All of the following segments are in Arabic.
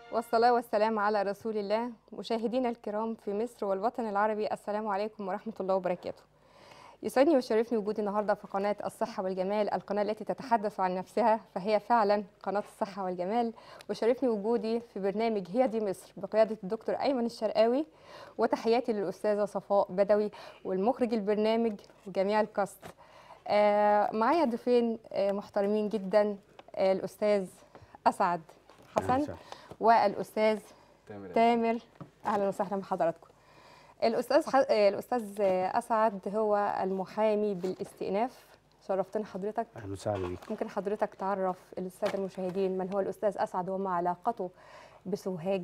والصلاة والسلام على رسول الله. مشاهدينا الكرام في مصر والوطن العربي، السلام عليكم ورحمة الله وبركاته. يسعدني ويشرفني وجودي النهارده في قناة الصحة والجمال، القناة التي تتحدث عن نفسها فهي فعلا قناة الصحة والجمال. وشرفني وجودي في برنامج هي دي مصر بقيادة الدكتور أيمن الشرقاوي، وتحياتي للأستاذة صفاء بدوي والمخرج البرنامج وجميع الكاست. معايا ضيفين محترمين جدا، الأستاذ أسعد حسن والأستاذ تامر. أهلا وسهلا بحضراتكم. الأستاذ أسعد هو المحامي بالاستئناف. شرفتنا حضرتك. أهلا وسهلا بيك. ممكن حضرتك تعرف السادة المشاهدين من هو الأستاذ أسعد وما علاقته بسوهاج؟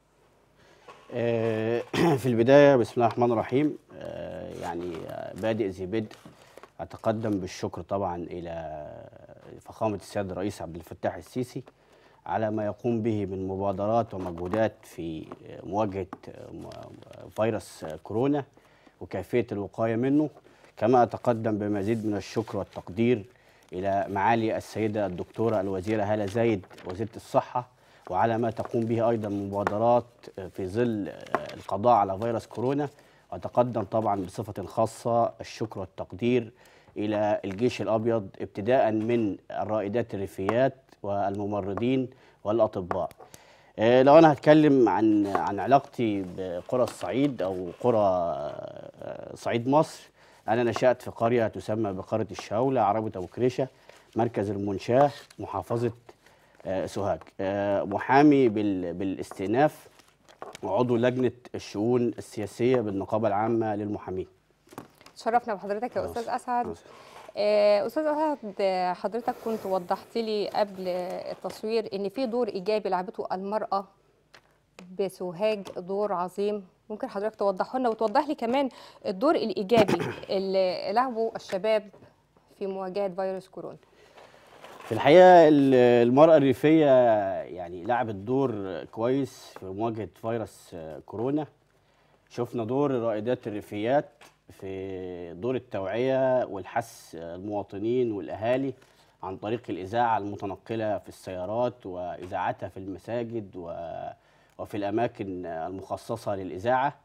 في البداية بسم الله الرحمن الرحيم. بادئ ذي بدء أتقدم بالشكر طبعا إلى فخامة السيد الرئيس عبد الفتاح السيسي على ما يقوم به من مبادرات ومجهودات في مواجهة فيروس كورونا وكيفية الوقاية منه. كما أتقدم بمزيد من الشكر والتقدير إلى معالي السيدة الدكتورة الوزيرة هالة زايد وزيرة الصحة، وعلى ما تقوم به أيضا مبادرات في ظل القضاء على فيروس كورونا. وأتقدم طبعا بصفة خاصة الشكر والتقدير إلى الجيش الأبيض، ابتداء من الرائدات الريفيات والممرضين والأطباء. لو أنا هتكلم عن علاقتي بقرى الصعيد أو قرى صعيد مصر، أنا نشأت في قرية تسمى بقرية الشاولة، عربة أبو كريشة، مركز المنشاة، محافظة سوهاج. محامي بالاستئناف وعضو لجنة الشؤون السياسية بالنقابة العامة للمحامين. شرفنا بحضرتك يا أستاذ أسعد. أستاذ أسعد، حضرتك كنت وضحت لي قبل التصوير إن في دور إيجابي لعبته المرأة بسوهاج، دور عظيم. ممكن حضرتك توضحه لنا وتوضح لي كمان الدور الإيجابي اللي لعبه الشباب في مواجهة فيروس كورونا؟ في الحقيقة المرأة الريفية يعني لعبت دور كويس في مواجهة فيروس كورونا. شفنا دور رائدات الريفيات في دور التوعية والحث المواطنين والأهالي عن طريق الإذاعة المتنقلة في السيارات وإذاعتها في المساجد وفي الأماكن المخصصة للإذاعة.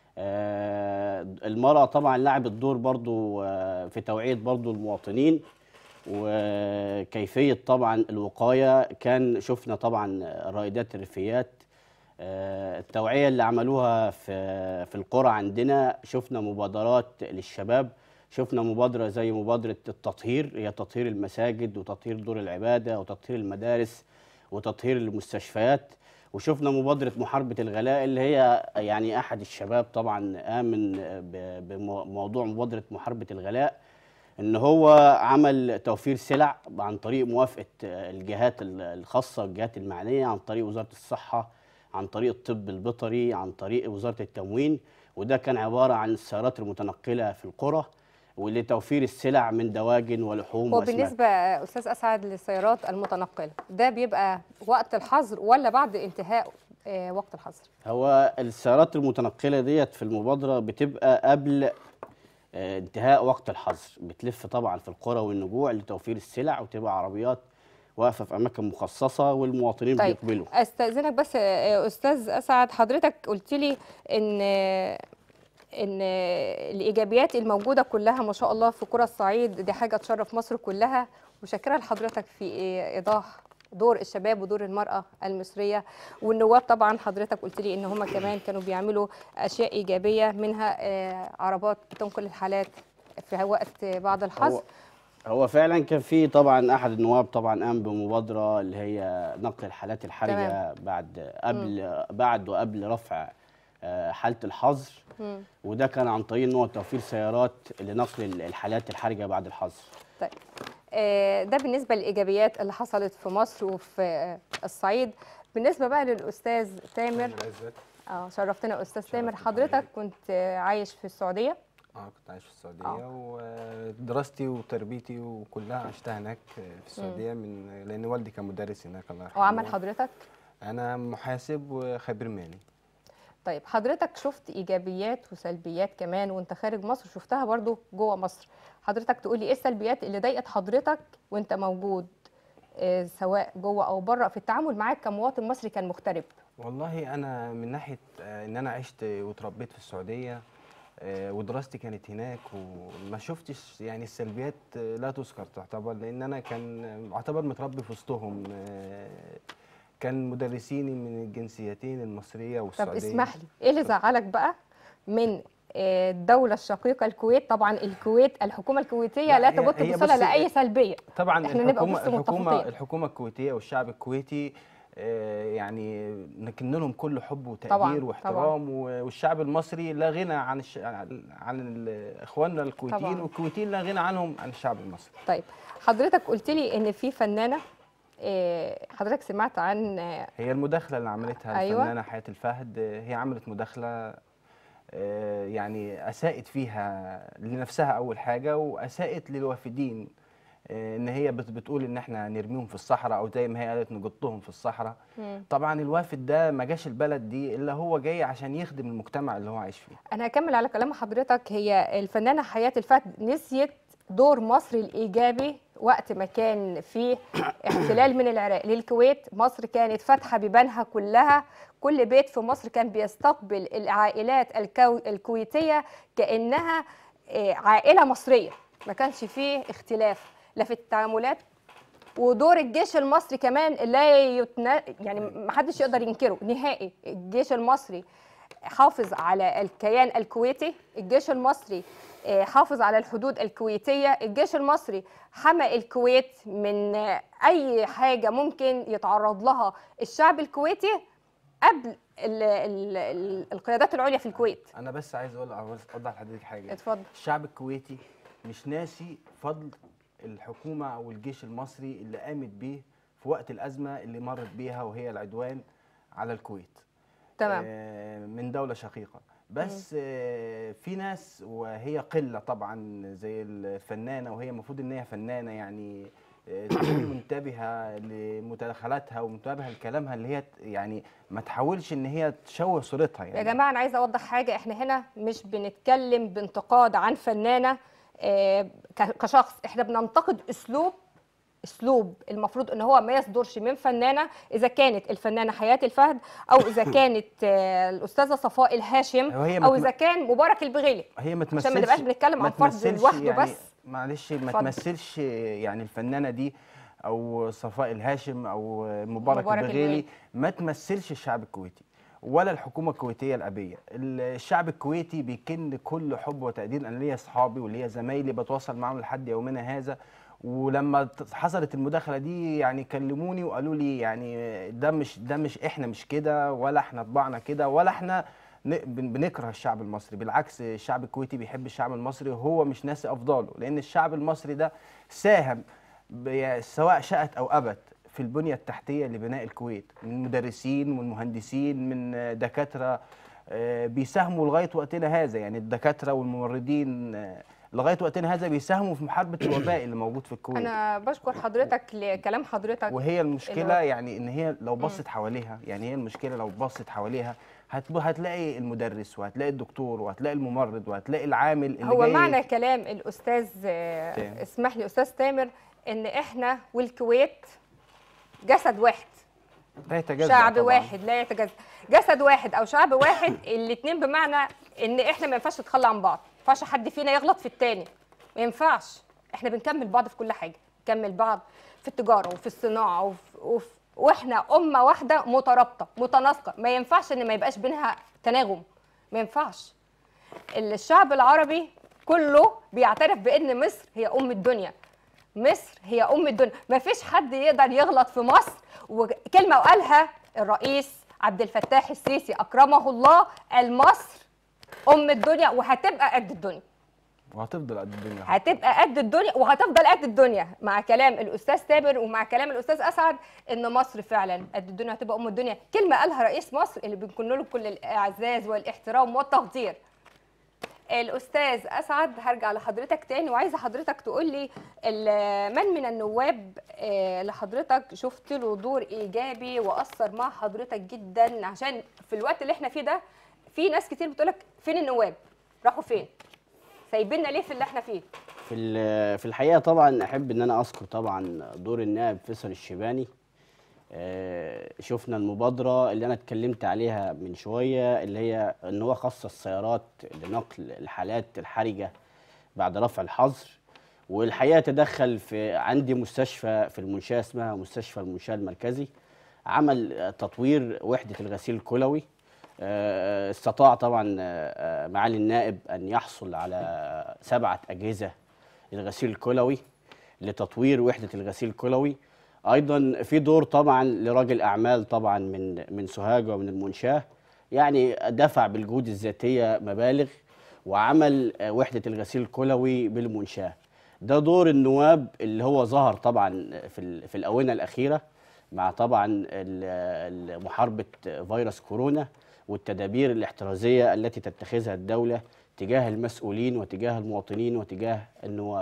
المرأة طبعا لعبت دور برضو في توعية برضو المواطنين وكيفية طبعا الوقاية. كان شفنا طبعا رائدات الريفيات التوعية اللي عملوها في القرى عندنا. شفنا مبادرات للشباب، شفنا مبادرة زي مبادرة التطهير، هي تطهير المساجد وتطهير دور العبادة وتطهير المدارس وتطهير المستشفيات. وشفنا مبادرة محاربة الغلاء اللي هي يعني أحد الشباب طبعا آمن بموضوع مبادرة محاربة الغلاء، إن هو عمل توفير سلع عن طريق موافقة الجهات الخاصة والجهات المعنية، عن طريق وزارة الصحة، عن طريق الطب البيطري، عن طريق وزارة التموين. وده كان عبارة عن السيارات المتنقلة في القرى ولتوفير السلع من دواجن ولحوم وأسماك. وبالنسبة أستاذ أسعد للسيارات المتنقلة، ده بيبقى وقت الحظر ولا بعد انتهاء وقت الحظر؟ هو السيارات المتنقلة ديت في المبادرة بتبقى قبل انتهاء وقت الحظر، بتلف طبعا في القرى والنجوع لتوفير السلع، وتبقى عربيات واقفه في اماكن مخصصه والمواطنين بيقبلوا. استاذنك بس استاذ اسعد، حضرتك قلت لي ان الايجابيات الموجوده كلها ما شاء الله في قرى الصعيد، دي حاجه تشرف مصر كلها، وشاكره لحضرتك في ايضاح دور الشباب ودور المراه المصريه والنواب. طبعا حضرتك قلت لي ان هم كمان كانوا بيعملوا اشياء ايجابيه، منها عربات بتنقل الحالات في وقت بعض الحظر. هو فعلا كان في طبعا احد النواب طبعا قام بمبادره اللي هي نقل الحالات الحرجه بعد وقبل رفع حاله الحظر. وده كان عن طريق ان هو توفير سيارات لنقل الحالات الحرجه بعد الحظر. طيب ده بالنسبه للايجابيات اللي حصلت في مصر وفي الصعيد. بالنسبه بقى للاستاذ تامر، شرفتنا استاذ تامر. حضرتك كنت عايش في السعوديه؟ كنت عايش في السعودية، ودراستي وتربيتي وكلها عشتها هناك في السعودية، لأن والدي كان مدرس هناك الله يرحمه. وعمل حضرتك؟ أنا محاسب وخبير مالي. طيب حضرتك شفت إيجابيات وسلبيات كمان وأنت خارج مصر، شفتها برضو جوه مصر. حضرتك تقولي إيه السلبيات اللي ضايقت حضرتك وأنت موجود سواء جوه او بره، في التعامل معاك كمواطن مصري كان مغترب؟ والله انا من ناحيه ان انا عشت واتربيت في السعوديه، ودراستي كانت هناك، وما شفتش يعني السلبيات لا تذكر تعتبر، لان انا كان اعتبر متربي في وسطهم. كان مدرسيني من الجنسيتين المصريه طب والسعوديه. اسمح لي، ايه اللي زعلك بقى من الدولة الشقيقة الكويت؟ طبعا الكويت الحكومة الكويتية لا تبت هي بصلة بصي، لأي سلبية. طبعا احنا نبقى الحكومه بس متفقين. الحكومه الكويتيه والشعب الكويتي يعني نكن لهم كل حب طبعا وتقدير طبعا. واحترام، والشعب المصري لا غنى عن اخواننا الكويتيين، طبعا. والكويتيين لا غنى عنهم عن الشعب المصري. طيب حضرتك قلت لي ان في فنانة، حضرتك سمعت عن هي المداخله اللي عملتها أيوة. الفنانه حياة الفهد، هي عملت مداخله يعني اساءت فيها لنفسها اول حاجه، واساءت للوافدين، ان هي بتقول ان احنا نرميهم في الصحراء، او زي ما هي قالت نجطهم في الصحراء. طبعا الوافد ده ما جاش البلد دي الا هو جاي عشان يخدم المجتمع اللي هو عايش فيه. انا هكمل على كلام حضرتك. هي الفنانة حياة الفهد نسيت دور مصر الإيجابي وقت ما كان في احتلال من العراق للكويت. مصر كانت فاتحة بيبانها كلها، كل بيت في مصر كان بيستقبل العائلات الكويتية كأنها عائلة مصرية، ما كانش فيه اختلاف لا في التعاملات. ودور الجيش المصري كمان لا يعني ما حدش يقدر ينكره نهائي. الجيش المصري حافظ على الكيان الكويتي، الجيش المصري حافظ على الحدود الكويتية، الجيش المصري حمى الكويت من أي حاجة ممكن يتعرض لها الشعب الكويتي قبل القيادات العليا في الكويت. انا بس عايز اوضح لحضرتك حاجه. اتفضل. الشعب الكويتي مش ناسي فضل الحكومه او الجيش المصري اللي قامت بيه في وقت الازمه اللي مرت بيها، وهي العدوان على الكويت. تمام. من دوله شقيقه. بس في ناس، وهي قله طبعا زي الفنانه، وهي المفروض ان هي فنانه يعني تكون منتبهه لمداخلاتها ومنتبهه لكلامها، اللي هي يعني ما تحاولش ان هي تشوه صورتها يعني. يا جماعه انا عايزه اوضح حاجه، احنا هنا مش بنتكلم بانتقاد عن فنانه كشخص، احنا بننتقد اسلوب المفروض ان هو ما يصدرش من فنانه، اذا كانت الفنانه حياة الفهد او اذا كانت الاستاذه صفاء الهاشم او اذا كان مبارك البغيلي. هي ما تمثلش، عشان ما نبقاش بنتكلم عن فرد لوحده يعني بس. معلش ما تمثلش يعني الفنانه دي او صفاء الهاشم او مبارك البغيلي ما تمثلش الشعب الكويتي ولا الحكومه الكويتيه الابيه. الشعب الكويتي بيكن كل حب وتقدير. انا ليا اصحابي وليا زمايلي بتواصل معاهم لحد يومنا هذا، ولما حصلت المداخله دي يعني كلموني وقالوا لي يعني ده مش احنا مش كده، ولا احنا طبعنا كده، ولا احنا بنكره الشعب المصري. بالعكس الشعب الكويتي بيحب الشعب المصري، وهو مش ناسي افضاله، لان الشعب المصري ده ساهم سواء شاءت او ابت في البنيه التحتيه لبناء الكويت، من مدرسين ومن مهندسين من دكاتره بيساهموا لغايه وقتنا هذا. يعني الدكاتره والممرضين لغايه وقتنا هذا بيساهموا في محاربه الوباء اللي موجود في الكويت. انا بشكر حضرتك لكلام حضرتك. وهي المشكله يعني ان هي لو بصت حواليها، يعني هي المشكله لو بصت حواليها هتلاقي المدرس وهتلاقي الدكتور وهتلاقي الممرض وهتلاقي العامل اللي هو جاي. معنى كلام الاستاذ اسمح لي استاذ تامر ان احنا والكويت جسد واحد، لا يتجزأ شعب طبعاً. واحد لا يتجزأ، جسد واحد او شعب واحد. الاثنين بمعنى ان احنا ما ينفعش نتخلى عن بعض، ما ينفعش حد فينا يغلط في الثاني، ما ينفعش. احنا بنكمل بعض في كل حاجه، بنكمل بعض في التجاره وفي الصناعه واحنا امه واحده مترابطه متناسقه، ما ينفعش ان ما يبقاش بينها تناغم، ما ينفعش. الشعب العربي كله بيعترف بان مصر هي ام الدنيا، مصر هي ام الدنيا، ما فيش حد يقدر يغلط في مصر. وكلمه قالها الرئيس عبد الفتاح السيسي اكرمه الله، قال مصر ام الدنيا وهتبقى قد الدنيا، وهتفضل قد الدنيا، هتبقى قد الدنيا وهتفضل قد الدنيا. مع كلام الاستاذ تامر ومع كلام الاستاذ اسعد ان مصر فعلا قد الدنيا، هتبقى ام الدنيا. كلمه قالها رئيس مصر اللي بنكون له كل الاعزاز والاحترام والتقدير. الاستاذ اسعد هرجع لحضرتك تاني، وعايزه حضرتك تقول لي من النواب اللي حضرتك شفت له دور ايجابي واثر مع حضرتك جدا، عشان في الوقت اللي احنا فيه ده في ناس كتير بتقول لك فين النواب؟ راحوا فين؟ سايبيننا ليه في اللي احنا فيه؟ في الحقيقه طبعا احب ان انا اذكر طبعا دور النائب فيصل الشيباني. شفنا المبادره اللي انا اتكلمت عليها من شويه، اللي هي ان هو خصص سيارات لنقل الحالات الحرجه بعد رفع الحظر. والحقيقه تدخل في عندي مستشفى في المنشاه اسمها مستشفى المنشاه المركزي، عمل تطوير وحده الغسيل الكلوي. استطاع طبعا معالي النائب ان يحصل على 7 اجهزه للغسيل الكلوي لتطوير وحده الغسيل الكلوي. ايضا في دور طبعا لراجل اعمال طبعا من سوهاج ومن المنشاه، يعني دفع بالجهود الذاتيه مبالغ وعمل وحده الغسيل الكلوي بالمنشاه. ده دور النواب اللي هو ظهر طبعا في الاونه الاخيره مع طبعا محاربه فيروس كورونا والتدابير الاحترازيه التي تتخذها الدوله تجاه المسؤولين وتجاه المواطنين وتجاه النواب.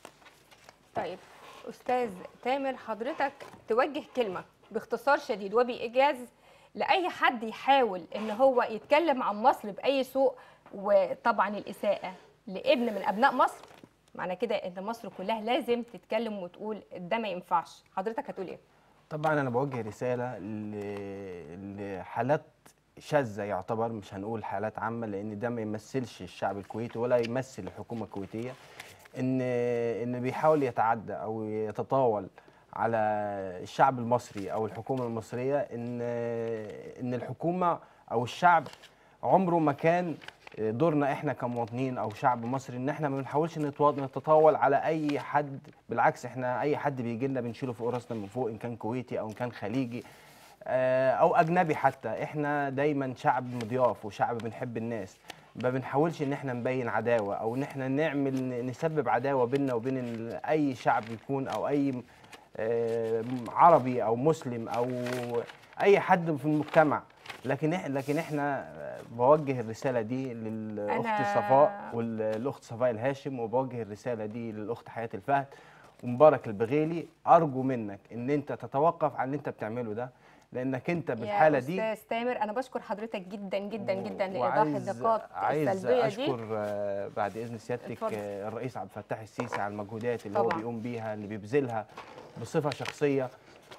طيب أستاذ تامر، حضرتك توجه كلمة باختصار شديد وبإيجاز لأي حد يحاول إن هو يتكلم عن مصر بأي سوء، وطبعا الإساءة لابن من أبناء مصر، معنى كده إن مصر كلها لازم تتكلم وتقول ده ما ينفعش. حضرتك هتقول إيه؟ طبعا انا بوجه رساله لحالات شاذه، يعتبر مش هنقول حالات عامه لان ده ما يمثلش الشعب الكويتي ولا يمثل الحكومه الكويتيه، ان بيحاول يتعدى او يتطاول على الشعب المصري او الحكومه المصريه، ان الحكومه او الشعب عمره ما كان دورنا احنا كمواطنين او شعب مصري ان احنا ما بنحاولش نتطاول على اي حد. بالعكس، احنا اي حد بيجي لنا بنشيله فوق راسنا من فوق، ان كان كويتي او ان كان خليجي او اجنبي حتى. احنا دايما شعب مضياف وشعب بنحب الناس، ما بنحاولش ان احنا نبين عداوه او ان احنا نسبب عداوه بيننا وبين اي شعب يكون، او اي عربي او مسلم او اي حد في المجتمع. لكن احنا بوجه الرساله دي للاخت صفاء والاخت صفاء الهاشم، وبوجه الرساله دي للاخت حياه الفهد ومبارك البغيلي. ارجو منك ان انت تتوقف عن اللي انت بتعمله ده، لانك انت بالحاله دي. يا استاذ تامر، انا بشكر حضرتك جدا جدا جدا لايضاح النقاط السلبيه دي. عايز اشكر بعد اذن سيادتك الرئيس عبد الفتاح السيسي على المجهودات اللي طبعا هو بيقوم بيها، اللي بيبذلها بصفه شخصيه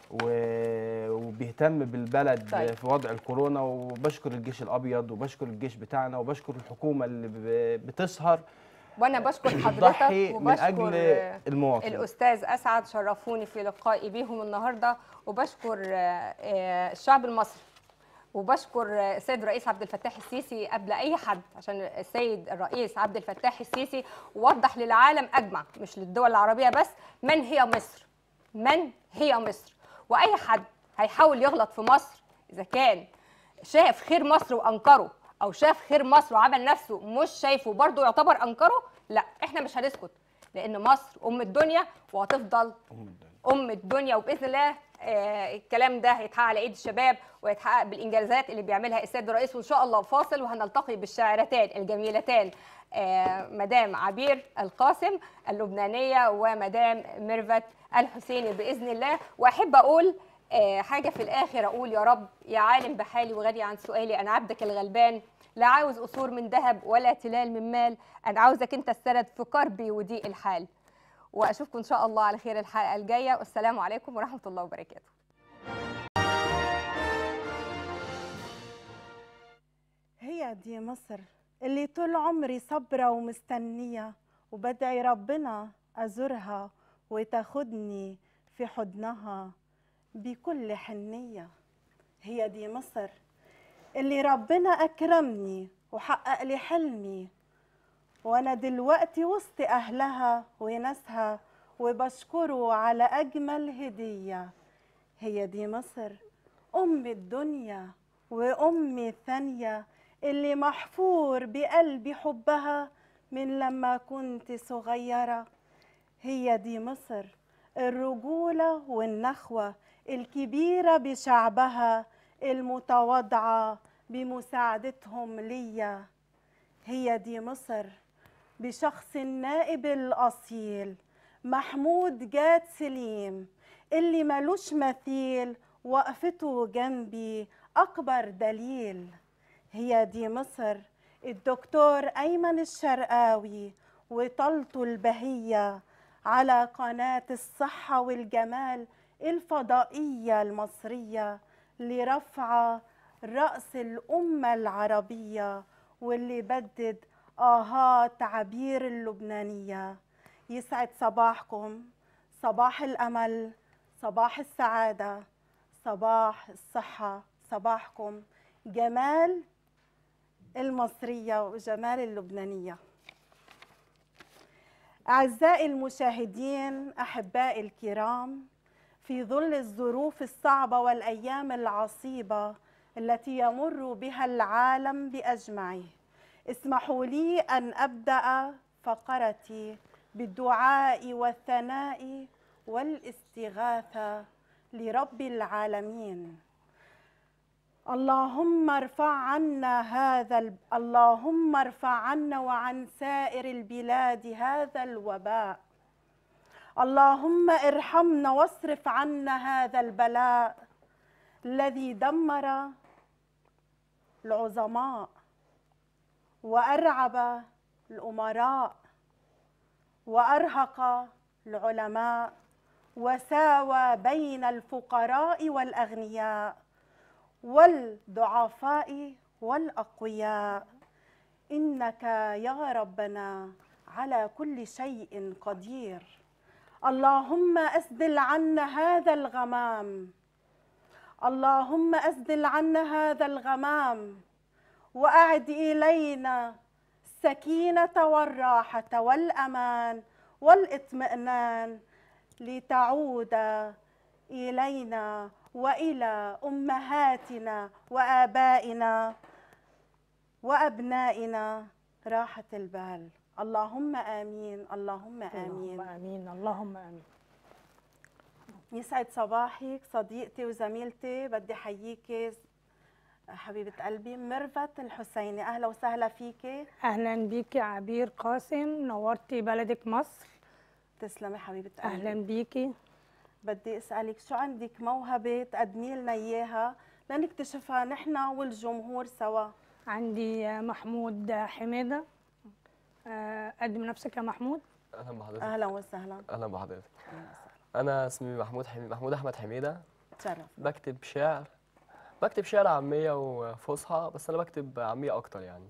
وبيهتم بالبلد طيب في وضع الكورونا. وبشكر الجيش الابيض وبشكر الجيش بتاعنا وبشكر الحكومه اللي بتسهر، وانا بشكر حضرتك من اجل المواطن. الاستاذ اسعد، شرفوني في لقائي بيهم النهارده، وبشكر الشعب المصري، وبشكر السيد الرئيس عبد الفتاح السيسي قبل اي حد، عشان السيد الرئيس عبد الفتاح السيسي وضح للعالم اجمع مش للدول العربيه بس من هي مصر، من هي مصر. واي حد هيحاول يغلط في مصر، اذا كان شاف خير مصر وانكره او شاف خير مصر وعمل نفسه مش شايفه برضه يعتبر انكره، لا احنا مش هنسكت، لان مصر ام الدنيا وهتفضل ام الدنيا. وباذن الله الكلام ده هيتحقق على ايد الشباب ويتحقق بالانجازات اللي بيعملها السيد الرئيس. وان شاء الله فاصل وهنلتقي بالشاعرتان الجميلتان مدام عبير القاسم اللبنانيه ومدام ميرفت الحسيني باذن الله. واحب اقول حاجه في الاخر، اقول يا رب يا عالم بحالي وغني عن سؤالي، انا عبدك الغلبان، لا عاوز قصور من ذهب ولا تلال من مال، انا عاوزك انت السند في كربي وضيق الحال. واشوفكم ان شاء الله على خير الحلقه الجايه، والسلام عليكم ورحمه الله وبركاته. هي دي مصر اللي طول عمري صبرة ومستنية، وبدعي ربنا أزورها وتاخدني في حضنها بكل حنية. هي دي مصر اللي ربنا أكرمني وحقق لي حلمي، وأنا دلوقتي وسط أهلها وناسها وبشكره على أجمل هدية. هي دي مصر أم الدنيا وأمي الثانية اللي محفور بقلبي حبها من لما كنت صغيرة. هي دي مصر الرجولة والنخوة الكبيرة بشعبها المتواضعة بمساعدتهم ليا. هي دي مصر بشخص النائب الأصيل محمود جاد سليم اللي ملوش مثيل، وقفته جنبي أكبر دليل. هي دي مصر الدكتور أيمن الشرقاوي وطلته البهية على قناة الصحة والجمال الفضائية المصرية لرفع رأس الأمة العربية، واللي بدد آهات عبير اللبنانية. يسعد صباحكم، صباح الأمل، صباح السعادة، صباح الصحة، صباحكم جمال المصرية وجمال اللبنانية. أعزائي المشاهدين، أحبائي الكرام، في ظل الظروف الصعبة والأيام العصيبة التي يمر بها العالم بأجمعه، اسمحوا لي أن أبدأ فقرتي بالدعاء والثناء والاستغاثة لرب العالمين. اللهم ارفع عنا وعن سائر البلاد هذا الوباء. اللهم ارحمنا واصرف عنا هذا البلاء الذي دمر العظماء وأرعب الأمراء وأرهق العلماء وساوى بين الفقراء والأغنياء والضعفاء والأقوياء. إنك يا ربنا على كل شيء قدير. اللهم أسدل عنا هذا الغمام، اللهم أسدل عنا هذا الغمام، وأعد إلينا السكينة والراحة والأمان والإطمئنان، لتعود إلينا وإلى أمهاتنا وآبائنا وأبنائنا راحة البال. اللهم آمين، اللهم آمين، اللهم آمين، اللهم آمين. يسعد صباحك صديقتي وزميلتي، بدي حييكي حبيبة قلبي ميرفت الحسيني. أهلا وسهلا فيكي. أهلا بيكي عبير قاسم، نورتي بلدك مصر. تسلمي حبيبة قلبي. أهلا بيكي. بدي أسألك شو عندك موهبة تقدمي لنا إياها لنكتشفها نحن والجمهور سوا؟ عندي محمود حميدة. قدم نفسك يا محمود. اهلا بحضرتك. أهلا وسهلا. اهلا بحضرتك. انا اسمي محمود احمد حميده. تشرف. بكتب شعر عاميه وفصحى، بس انا بكتب عاميه اكتر يعني.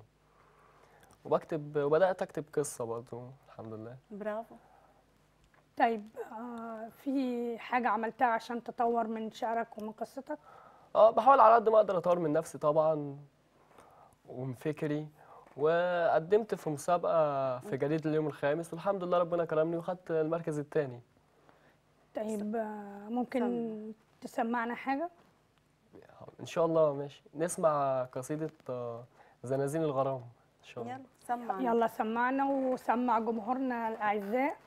وبدات اكتب قصه برضه الحمد لله. برافو. طيب في حاجة عملتها عشان تطور من شعرك ومن قصتك؟ بحاول على قد ما اقدر اطور من نفسي طبعا ومن فكري، وقدمت في مسابقه في جريده اليوم الخامس، والحمد لله ربنا كرمني وخدت المركز الثاني. طيب ممكن تسمعنا حاجة؟ ان شاء الله. ماشي، نسمع قصيده زنازين الغرام ان شاء الله. يلا سمعنا. يلا سمعنا وسمع جمهورنا الأعزاء.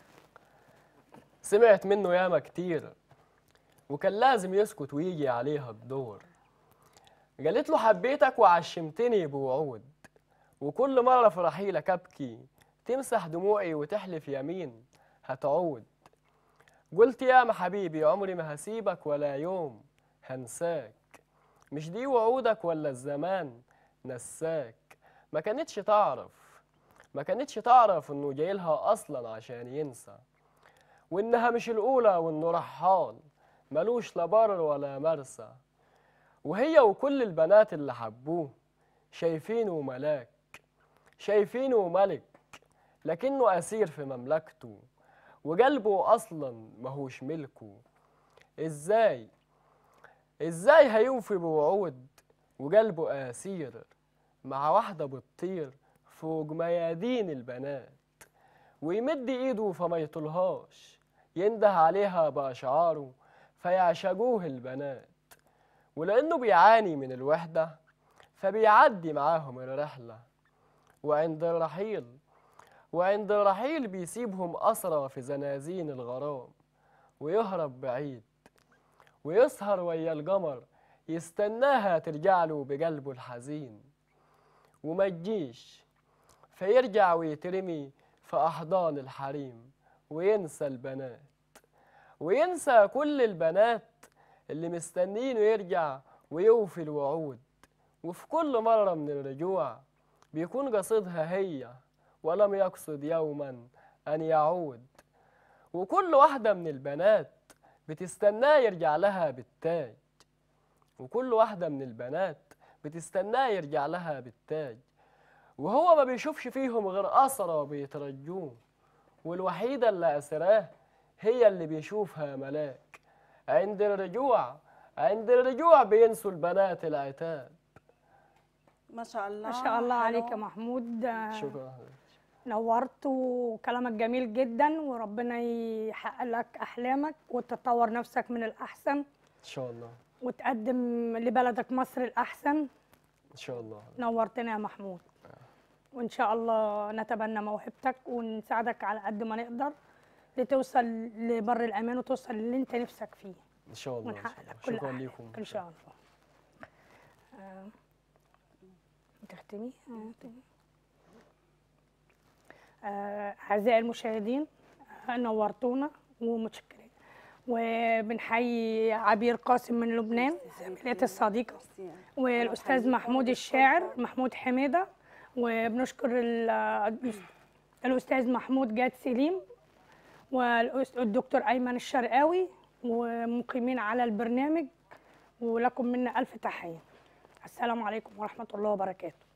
سمعت منه ياما كتير وكان لازم يسكت ويجي عليها الدور. قالت له حبيتك وعشمتني بوعود، وكل مرة في رحيلك أبكي، تمسح دموعي وتحلف يمين هتعود. قلت ياما حبيبي عمري ما هسيبك ولا يوم هنساك، مش دي وعودك ولا الزمان نساك. ما كانتش تعرف إنه جايلها أصلا عشان ينسى، وإنها مش الأولى وإنه رحال ملوش لا بر ولا مرسى. وهي وكل البنات اللي حبوه شايفينه ملاك، شايفينه ملك، لكنه أسير في مملكته، وقلبه أصلا ماهوش ملكه. إزاي هيوفي بوعود وقلبه أسير مع واحدة بتطير فوق ميادين البنات، ويمد إيده فما يطولهاش، ينده عليها بأشعاره فيعشقوه البنات. ولأنه بيعاني من الوحدة فبيعدي معاهم الرحلة، وعند الرحيل بيسيبهم أسرى في زنازين الغرام، ويهرب بعيد ويسهر ويا القمر يستناها ترجعله بقلبه الحزين، وما تجيش فيرجع ويترمي في أحضان الحريم، وينسى البنات وينسى كل البنات اللي مستنينه يرجع ويوفي الوعود. وفي كل مرة من الرجوع بيكون قصدها هي ولم يقصد يوما أن يعود. وكل واحدة من البنات بتستناه يرجع لها بالتاج، وكل واحدة من البنات بتستناه يرجع لها بالتاج، وهو ما بيشوفش فيهم غير أسرى بيترجوه، والوحيدة اللي أسراه هي اللي بيشوفها ملاك. عند الرجوع بينسوا البنات العتاب. ما شاء الله. ما شاء الله حلو. عليك يا محمود. شكرا. نورت وكلامك جميل جدا، وربنا يحقق لك أحلامك وتطور نفسك من الأحسن إن شاء الله. وتقدم لبلدك مصر الأحسن. إن شاء الله. نورتنا يا محمود، وإن شاء الله نتبنى موهبتك ونساعدك على قد ما نقدر لتوصل لبر الأمان وتوصل اللي أنت نفسك فيه إن شاء الله. ونحقق لك كل شكرا أحلامك لكم. إن شاء الله. تختمي؟ أعزائي المشاهدين، نورتونا ومتشكرين، وبنحيي عبير قاسم من لبنان زميلتي الصديقة، والأستاذ محمود الشاعر محمود حميدة، وبنشكر الأستاذ محمود جاد سليم والدكتور أيمن الشرقاوي ومقيمين على البرنامج، ولكم منا ألف تحية. السلام عليكم ورحمة الله وبركاته.